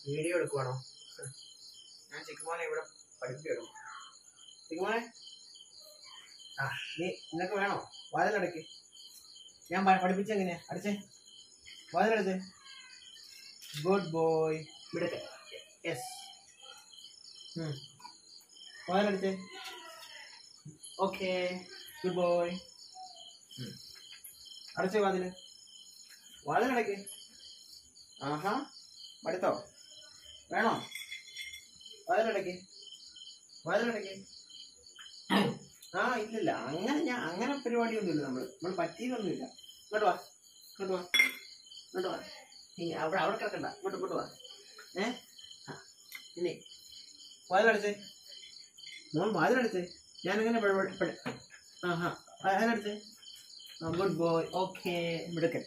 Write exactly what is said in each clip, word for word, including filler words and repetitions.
Video എടുക്കുവാണോ? ഞാൻ ചിക്കുമോനെ ഇവിടെ പഠിപ്പിക്കണം. ചിക്കുമോനെ, ആ നീ നിനക്ക് വേണോ? വാതിലടയ്ക്ക്. ഞാൻ പഠിപ്പിച്ചെങ്ങനെയാ അടിച്ചേ? വാതിലടച്ചേ. Good boy. ഇവിടെ യെസ്. വാതിലടച്ചേ. Okay, good boy. അടച്ചേ വാതില്. വാതിലടയ്ക്ക്. ആഹാ, പഠിത്തോ വേണോ? വാതിലടയ്ക്ക്. വാതിലടയ്ക്ക്. ആ ഇല്ലില്ല, അങ്ങനെ ഞാൻ അങ്ങനെ പരിപാടിയൊന്നുമില്ല. നമ്മൾ നമ്മൾ പറ്റിയതൊന്നുമില്ല. ഇങ്ങോട്ട് വാ, ഇങ്ങോട്ട് വാ, ഇങ്ങോട്ട് വാ. അവിടെ അവിടെ കിടക്കണ്ട, ഇങ്ങോട്ട് ഇങ്ങോട്ട് വാ. ഏ ഇനി വാതിലടച്ചേ. മോൻ വാതിലടച്ചേ. ഞാനെങ്ങനെ ആഹാ വാതിലടച്ചേ. Good boy. ഓക്കെ, മിടുക്കൻ.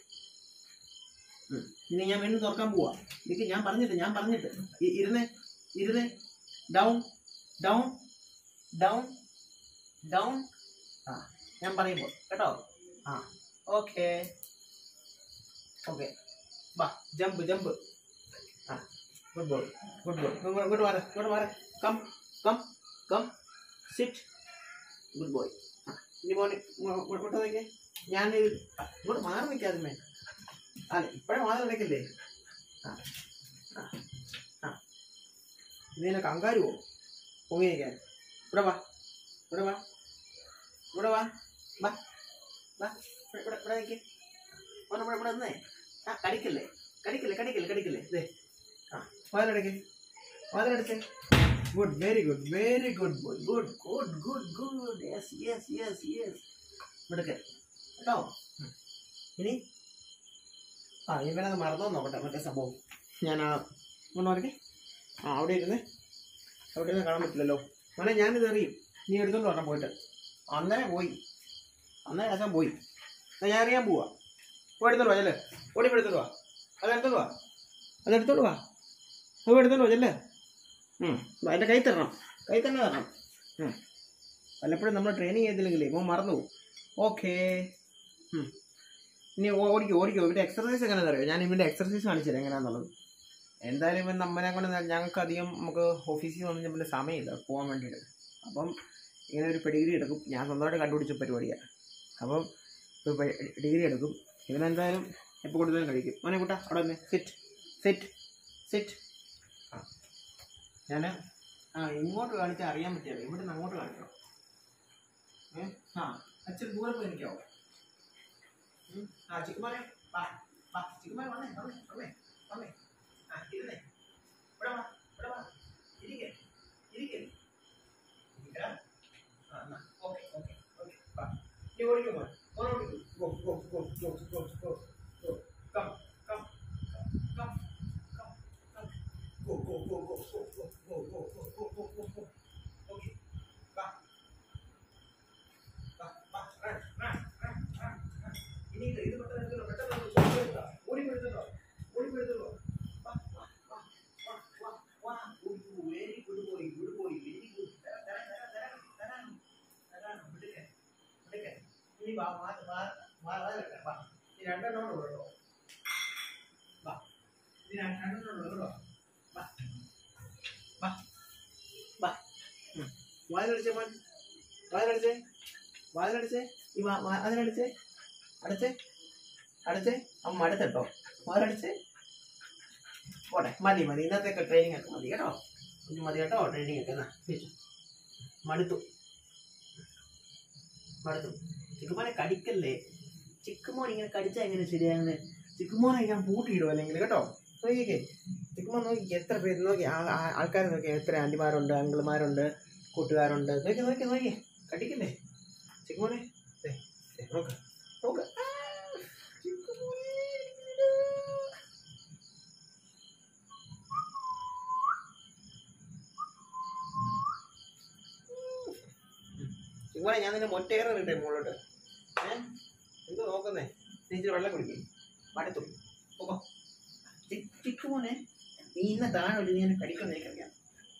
ഇനി ഞാൻ വീണ്ടും തുറക്കാൻ പോവാ. എനിക്ക് ഞാൻ പറഞ്ഞിട്ട് ഞാൻ പറഞ്ഞിട്ട് ഇരുന്നേ ഇരുന്നേ. Down down down down. ആ ഞാൻ പറയുമ്പോ കേട്ടോ. ആ ഓക്കെ ഓക്കെ. വാ, ജമ്പ് ജമ്പ്. ആ ഗുഡ് ബോയ്, ഗുഡ് ബോയ്. ഇങ്ങോട്ട് മാറ, ഇങ്ങോട്ട് മാറ. Come come come sit. Good boy. ആ ഇനി മോനെ ഇങ്ങോട്ട് നോക്കിയേ. ഞാൻ ഇങ്ങോട്ട് മാറി നിൽക്കാതെ. അല്ല ഇപ്പഴേ വാതിൽ അടയ്ക്കല്ലേ. ആ ആ ആ ഇതിനെ കങ്കാരുവോ പൊങ്ങി നിൽക്കാൻ? ഇവിടെ വാ, ഇവിടെ വാ, ഇവിടെ വാ, വാ വാ. ഇവിടെ ഇവിടെ നിൽക്കേ. ഓനെ ഇവിടെ ഇവിടെ നിന്നേ. ആ കടിക്കല്ലേ കടിക്കല്ലേ കടിക്കല്ലേ കടിക്കല്ലേ. ഇതേ ആ വാതിലടയ്ക്കേ. വാതിലടച്ചേ. Good, very good, very good boy. Good good good good. Yes yes yes yes. ഇവിടൊക്കെ കേട്ടോ. ഇനി ആ ഇവനത് മറന്നോ നോക്കട്ടെ മറ്റേ സംഭവം. ഞാൻ ആ കൊണ്ട് വരയ്ക്കേ. ആ അവിടെ ഇരുന്ന് അവിടെ ഇരുന്ന് കാണാൻ പറ്റില്ലല്ലോ. മോനെ ഞാനിത് അറിയും. നീ എടുത്തോണ്ട് വരണം പോയിട്ട്. അന്നേരം പോയി, അന്നേരം അച്ഛൻ പോയി. എന്നാൽ ഞാൻ അറിയാൻ പോവാ. പോയി എടുത്തോളൂ ചെല്ലേ. ഓടി പോയി എടുത്തോളൂ വാ. അത് എടുത്തോളൂ വാ, അത് എടുത്തോളൂ വാ. പോയി എടുത്തോളൂ ചെല്ലേ. അതിൻ്റെ കൈ തരണം, കൈ തന്നെ തരണം. വല്ലപ്പോഴും നമ്മൾ ട്രെയിനിങ് ചെയ്തില്ലെങ്കിലേ മോൻ മറന്നു പോകും. ഓക്കേ. ഇനി ഓടിക്കോ ഓടിക്കോ. ഇവൻ്റെ എക്സർസൈസ് എങ്ങനെയാണെന്ന് അറിയോ? ഞാൻ ഇവൻ്റെ എക്സർസൈസ് കാണിച്ചു തരാം എങ്ങനെയാണെന്നുള്ളത്. എന്തായാലും ഇവൻ നമ്മളെ കൊണ്ട് ഞങ്ങൾക്ക് അധികം നമുക്ക് ഓഫീസിൽ വന്നു കഴിഞ്ഞാൽ സമയമില്ല പോകാൻ വേണ്ടിയിട്ട്. അപ്പം ഇങ്ങനെ ഒരു പെഡിഗ്രി എടുക്കും. ഞാൻ സ്വന്തമായിട്ട് കണ്ടുപിടിച്ച പരിപാടിയാണ്. അപ്പം ഇപ്പോൾ ഡിഗ്രി എടുക്കും. ഇവനെന്തായാലും എപ്പോൾ കൊടുത്താലും കഴിക്കും. മോനെ കൂട്ടാ അവിടെ വന്നേ. Sit sit sit. ആ ഞാൻ ആ ഇങ്ങോട്ട് കാണിച്ചാൽ അറിയാൻ പറ്റില്ല. ഇവിടെ നിന്ന് അങ്ങോട്ട് കാണിക്കണം. ഏ ആ അച്ഛൻ ദൂരെ പോയി എനിക്കാവോ? ആ ചിക്കുമാരെ വാ വാ. ചിക്കുമാരെ വന്നേ വന്നേ വന്നേ വന്നേ. ആ ഇരുന്നേ. ഇവിടെ വാ, ഇവിടെ വാ. ഇരിക്കേ ഇരിക്കേ ഇരിക്കടാ. ആ എന്നാ ഓക്കെ ഓക്കെ ഓക്കെ. വാ നീ ഓടിക്കോ മോൻ. മോൻ ഓടിക്കോ. Go go go go go go go. Come come come come come. Go go go go go go go go go go go go. Okay വാ വാ വാ. Run run run run run. ഇനി ഇത് ഇത് പെട്ടെന്ന് പെട്ടെന്ന് ഓടിപ്പോയെടുത്തോ ഓടിപ്പോയെടുത്തോ. വാ വാ വാ വാ വാ വാ. Very good boy, good boy, very good. തരാം തരാം തരാം തരാം തരാം. വിടുക്കേ വിടുക്കേ. ഇനി വാ വാ വാ വാ വാ. വാ ഈ രണ്ടെണ്ണം ഉള്ളൂ കേട്ടോ. വാ ഈ രണ്ടെണ്ണം ഉള്ളൂ കേട്ടോ. വാ വാ വാ. വാതിലടിച്ചേ മോൻ, വാതിലടിച്ചേ, വാതിലടിച്ചേ. ഈ വാ വാതിലടിച്ചേ. അടച്ചേ അടച്ചേ. അമ്മ അടുത്തട്ടോ. വാതിലടിച്ചേ. പോട്ടെ, മതി മതി. ഇന്നത്തേക്ക് ട്രെയിനിങ് ഒക്കെ മതി കേട്ടോ. കുഞ്ഞു മതി കേട്ടോ ട്രെയിനിങ് ഒക്കെ. എന്നാ മടുത്തു മടുത്തു. ചിക്കുമോനെ കടിക്കല്ലേ. ചിക്കുമോൻ ഇങ്ങനെ കടിച്ചാൽ എങ്ങനെ ശരിയാകുന്നത്? ചിക്കുമോനെ ഞാൻ പൂട്ടിയിടും അല്ലെങ്കിൽ കേട്ടോ. നോക്കിക്കേ ചിക്കുമോൻ നോക്കി. എത്ര പേര് നോക്കി, ആൾക്കാർ നോക്കി. എത്ര ആൻറ്റിമാരുണ്ട്, അങ്കിൾമാരുണ്ട്, കൂട്ടുകാരുണ്ട്. നോക്കി നോക്കി നോക്കി. കടിക്കല്ലേ ചിക്കുമോനെ. നോക്ക് നോക്ക്. ചിക്കുമോനെ ഞാൻ നിന്നെ മൊറ്റേറിട്ടെ മുകളിലോട്ട്. ഏ എന്തോ നോക്കുന്നേ? നീച്ചിട്ട് വെള്ളം കുടിക്കേ. മടുത്തു ഓ ചിക്കുമോനെ. നീ ഇന്ന താഴെ ഒരു നീ എന്നെ കടിക്കുന്ന എനിക്കറിയാം.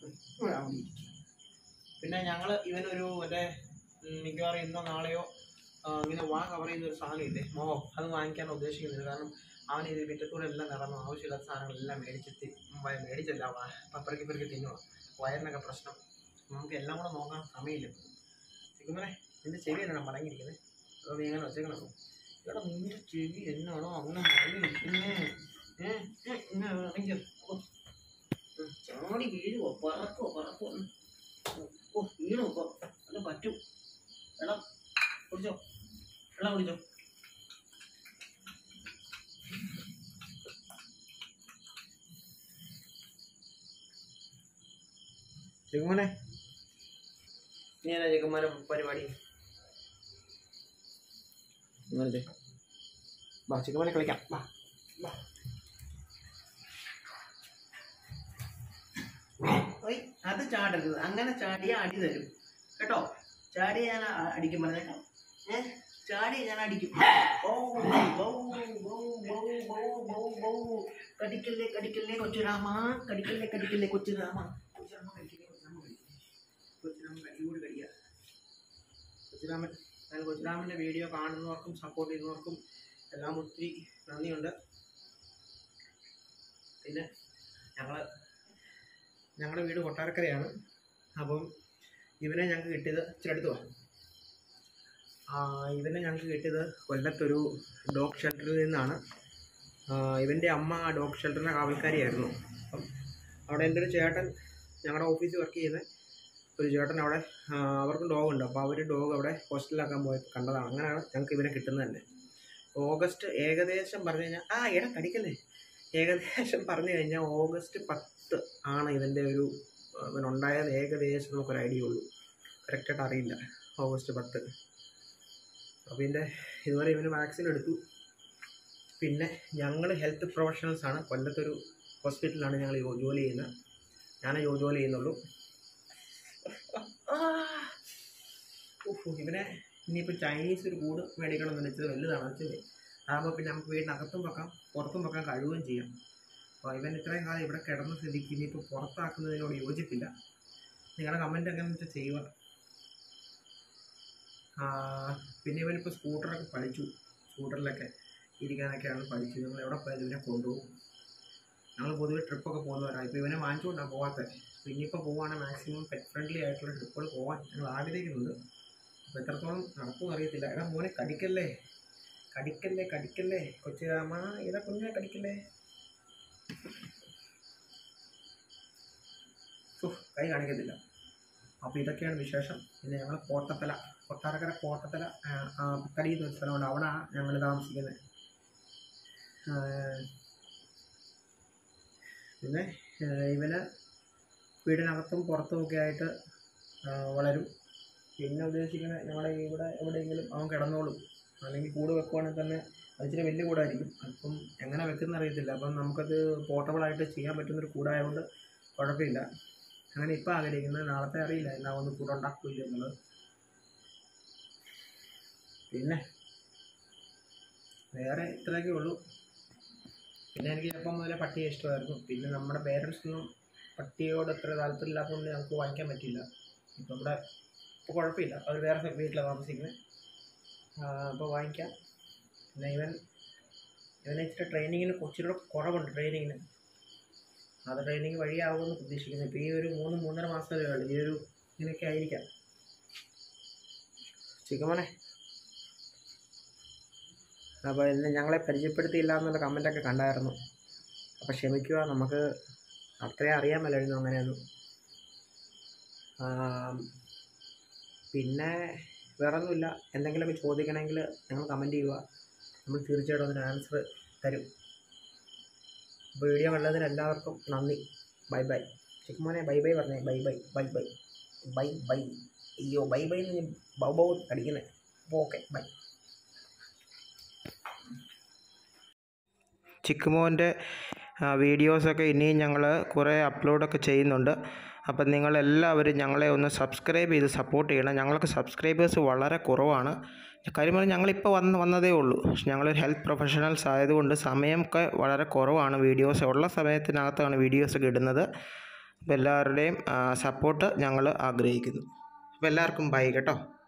പിന്നെ ഞങ്ങൾ ഇവനൊരു മറ്റേ മിക്കവാറും ഇന്നോ നാളെയോ ഇങ്ങനെ വാ കവർ ചെയ്യുന്ന ഒരു സാധനം ഇല്ലേ മോഹം, അത് വാങ്ങിക്കാനാണ് ഉദ്ദേശിക്കുന്നത്. കാരണം അവൻ ഇത് മുറ്റത്തൂടെ എല്ലാം നടന്നു ആവശ്യമില്ലാത്ത സാധനങ്ങളെല്ലാം മേടിച്ചെത്തി മേടിച്ചല്ല പപ്പറക്കി പെറുക്കി തിന്നുക, വയറിനൊക്കെ പ്രശ്നം. നമുക്ക് എല്ലാം കൂടെ നോക്കാൻ സമയമില്ല. ചിക്കുമനെ നിന്റെ ചെവി എന്നാണ് മടങ്ങിയിരിക്കുന്നത്? അതോ നീ എങ്ങനെ വെച്ചേക്കണോ? ഇവിടെ നിന്റെ ചെവി എന്നാണോ അങ്ങനെ മടങ്ങിയിരിക്കുന്നത്? ചാടി വീഴുവോ പറക്കോ പറക്കോ? ഓ വീണു ഇപ്പൊ അല്ല പറ്റും. വെള്ളം കുടിച്ചോ, വെള്ളം കുടിച്ചോ. ചിക്കുമോനെ നീ എന്നാ ചിക്കുമാരെ പരിപാടി? വാ ചിക്കുമോനെ കളിക്കാം, വാ വാ. അത് ചാടരുത്, അങ്ങനെ ചാടിയാ അടി തരും കേട്ടോ. ചാടി ഞാൻ അടിക്കും പറഞ്ഞേക്കാം. ഏഹ് ചാടി ഞാൻ അടിക്കും. കടിക്കല്ലേ കടിക്കല്ലേ കൊച്ചുരാമ, കടിക്കല്ലേ കടിക്കല്ലേ കൊച്ചുരാമ. കൊച്ചുരാമ കടിക്കല്ലേ കൊച്ചുരാമ കൊച്ചുരാമ കടികൂടി കടിയ. കൊച്ചുരാമൻ ഞാൻ കൊച്ചുരാമൻ്റെ വീഡിയോ കാണുന്നവർക്കും സപ്പോർട്ട് ചെയ്യുന്നവർക്കും എല്ലാം ഒത്തിരി നന്ദിയുണ്ട്. പിന്നെ ഞങ്ങൾ ഞങ്ങളുടെ വീട് കൊട്ടാരക്കരയാണ്. അപ്പം ഇവനെ ഞങ്ങൾക്ക് കിട്ടിയത് ഇച്ചിരി അടുത്ത് പോകാം. ഇവനെ ഞങ്ങൾക്ക് കിട്ടിയത് കൊല്ലത്തൊരു ഡോഗ് ഷെൽട്ടറിൽ നിന്നാണ്. ഇവൻ്റെ അമ്മ ആ ഡോഗ് ഷെൽട്ടറിൻ്റെ കാവൽക്കാരിയായിരുന്നു. അപ്പം അവിടെ എൻ്റെ ഒരു ചേട്ടൻ, ഞങ്ങളുടെ ഓഫീസിൽ വർക്ക് ചെയ്യുന്ന ഒരു ചേട്ടൻ അവിടെ അവർക്കും ഡോഗുണ്ട്. അപ്പോൾ അവർ ഡോഗ് അവിടെ ഹോസ്റ്റലിലാക്കാൻ പോയി കണ്ടതാണ്. അങ്ങനെയാണ് ഞങ്ങൾക്ക് ഇവനെ കിട്ടുന്നത് തന്നെ. ഓഗസ്റ്റ് ഏകദേശം പറഞ്ഞു കഴിഞ്ഞാൽ ആ ഇട കടിക്കല്ലേ ഏകദേശം പറഞ്ഞു കഴിഞ്ഞാൽ ഓഗസ്റ്റ് പത്ത് ആണ് ഇവൻ്റെ ഒരു ഇവനുണ്ടായത്. ഏകദേശം നമുക്കൊരു ഐഡിയ ഉള്ളൂ, കറക്റ്റായിട്ട് അറിയില്ല. ഓഗസ്റ്റ് പത്ത്. അപ്പോൾ ഇതിൻ്റെ ഇതുവരെ ഇവന് വാക്സിൻ എടുത്തു. പിന്നെ ഞങ്ങൾ ഹെൽത്ത് പ്രൊഫഷണൽസാണ്. കൊല്ലത്തൊരു ഹോസ്പിറ്റലിലാണ് ഞങ്ങൾ ജോലി ചെയ്യുന്നത്. ഞാനേ ജോലി ചെയ്യുന്നുള്ളൂ. ഇവനെ ഇനിയിപ്പോൾ ചൈനീസ് ഒരു കൂട് മേടിക്കണം എന്ന് വെച്ചത് വലുതാണ്. വെച്ചത് ആകുമ്പോൾ പിന്നെ നമുക്ക് വീടിനകത്തും വെക്കാം പുറത്തും വെക്കാൻ കഴിയുകയും ചെയ്യാം. അപ്പോൾ ഇവൻ ഇത്രയും കാലം ഇവിടെ കിടന്ന സ്ഥിതിക്ക് ഇനിയിപ്പോൾ പുറത്താക്കുന്നതിനോട് യോജിപ്പില്ല. നിങ്ങളുടെ കമൻറ്റ് എങ്ങനെയാണെന്ന് വെച്ചാൽ ചെയ്യുക. പിന്നെ ഇവനിപ്പോൾ സ്കൂട്ടറൊക്കെ പഠിച്ചു. സ്കൂട്ടറിലൊക്കെ ഇരിക്കാനൊക്കെയാണ് പഠിച്ചത്. ഞങ്ങൾ എവിടെ പോയാലും ഇവനെ കൊണ്ടുപോകും. ഞങ്ങൾ പൊതുവെ ട്രിപ്പൊക്കെ പോകുന്നവരാണ്. ഇപ്പോൾ ഇവനെ വാങ്ങിച്ചുകൊണ്ടാണ് പോകാത്തത്. അപ്പോൾ ഇനിയിപ്പോൾ പോവുകയാണെങ്കിൽ മാക്സിമം പെറ്റ് ഫ്രണ്ട്ലി ആയിട്ടുള്ള ട്രിപ്പുകൾ പോകാൻ ഞങ്ങൾ ആഗ്രഹിക്കുന്നുണ്ട്. അപ്പോൾ എത്രത്തോളം നടക്കുമെന്ന് അറിയത്തില്ല. എടാ മോനെ കടിക്കല്ലേ കടിക്കല്ലേ കടിക്കല്ലേ കൊച്ചുരാമ, ഇതാ കുഞ്ഞെ കടിക്കല്ലേ. കൈ കാണിക്കത്തില്ല. അപ്പോൾ ഇതൊക്കെയാണ് വിശേഷം. പിന്നെ ഞങ്ങൾ കോട്ടത്തല, കൊട്ടാരക്കര കോട്ടത്തല പത്തടി എന്നൊരു സ്ഥലമുണ്ട്. അവിടെയാണ് ഞങ്ങൾ താമസിക്കുന്നത്. പിന്നെ ഇവന് വീടിനകത്തും പുറത്തുമൊക്കെ ആയിട്ട് വളരും. പിന്നെ ഉദ്ദേശിക്കുന്നത് ഞങ്ങളുടെ ഇവിടെ എവിടെയെങ്കിലും അവൻ കിടന്നോളും. അല്ലെങ്കിൽ കൂട് വെക്കുവാണെങ്കിൽ തന്നെ അതിച്ചിരി വലിയ കൂടായിരിക്കും. അപ്പം എങ്ങനെ വെക്കുന്ന അറിയത്തില്ല. അപ്പം നമുക്കത് പോർട്ടബിളായിട്ട് ചെയ്യാൻ പറ്റുന്നൊരു കൂടായതുകൊണ്ട് കുഴപ്പമില്ല. അങ്ങനെ ഇപ്പം ആഗ്രഹിക്കുന്നത്. നാളത്തെ അറിയില്ല എന്നാ ഒന്ന് കൂടുണ്ടാക്കില്ല എന്നുള്ളത്. പിന്നെ വേറെ ഇത്രയൊക്കെ ഉള്ളൂ. പിന്നെ എനിക്ക് ചെറുപ്പം മുതലേ പട്ടിയെ ഇഷ്ടമായിരുന്നു. പിന്നെ നമ്മുടെ പേരൻസിനൊന്നും പട്ടിയോട് അത്ര താല്പര്യമില്ലാത്തതുകൊണ്ട് ഞങ്ങൾക്ക് വാങ്ങിക്കാൻ പറ്റില്ല. ഇപ്പം ഇവിടെ ഇപ്പോൾ കുഴപ്പമില്ല, അവർ വേറെ വീട്ടിലാണ് താമസിക്കുന്നത്. അപ്പോൾ വാങ്ങിക്കാം. പിന്നെ ഇവൻ ഇവനെ ഇച്ചിരി ട്രെയിനിങ്ങിന് കുറച്ചുകൂടെ കുറവുണ്ട്. ട്രെയിനിങ്ങിന് അത് ട്രെയിനിങ് വഴിയാവുമെന്ന് പ്രതീക്ഷിക്കുന്നു. ഇപ്പോൾ ഈ ഒരു മൂന്ന് മൂന്നര മാസമല്ലേ ഉള്ളൂ. ഈ ഒരു ഇങ്ങനെയൊക്കെ ആയിരിക്കാം. ചിക്കുമോനെ അപ്പോൾ ഇന്ന് ഞങ്ങളെ പരിചയപ്പെടുത്തിയില്ല എന്നുള്ള കമൻറ്റൊക്കെ കണ്ടായിരുന്നു. അപ്പോൾ ക്ഷമിക്കുക, നമുക്ക് അത്രയും അറിയാൻ മേലായിരുന്നു അങ്ങനെയൊന്നും. പിന്നെ വേറൊന്നുമില്ല. എന്തെങ്കിലുമൊക്കെ ചോദിക്കണമെങ്കിൽ നിങ്ങൾ കമൻറ്റ് ചെയ്യുക, നമ്മൾ തീർച്ചയായിട്ടും അതിന് ആൻസർ തരും. അപ്പോൾ വീഡിയോ കണ്ടതിന് എല്ലാവർക്കും നന്ദി. Bye bye. ചിക്കുമോനെ ബൈ ബൈ പറഞ്ഞേ. Bye bye bye bye bye bye. അയ്യോ ബൈ ബൈ എന്ന് ബൗ ബൗ അടിക്കുന്നത്. അപ്പോൾ ഓക്കെ ബൈ. ചിക്കുമോൻ്റെ വീഡിയോസൊക്കെ ഇനിയും ഞങ്ങൾ കുറേ അപ്ലോഡൊക്കെ ചെയ്യുന്നുണ്ട്. അപ്പം നിങ്ങളെല്ലാവരും ഞങ്ങളെ ഒന്ന് സബ്സ്ക്രൈബ് ചെയ്ത് സപ്പോർട്ട് ചെയ്യണം. ഞങ്ങൾക്ക് സബ്സ്ക്രൈബേഴ്സ് വളരെ കുറവാണ്. കാര്യം പറഞ്ഞാൽ ഞങ്ങളിപ്പോൾ വന്ന് വന്നതേ ഉള്ളൂ. ഞങ്ങളൊരു ഹെൽത്ത് പ്രൊഫഷണൽസ് ആയതുകൊണ്ട് സമയമൊക്കെ വളരെ കുറവാണ്. വീഡിയോസ് ഉള്ള സമയത്തിനകത്താണ് വീഡിയോസൊക്കെ ഇടുന്നത്. അപ്പോൾ എല്ലാവരുടെയും സപ്പോർട്ട് ഞങ്ങൾ ആഗ്രഹിക്കുന്നു. അപ്പോൾ എല്ലാവർക്കും ബൈ കേട്ടോ.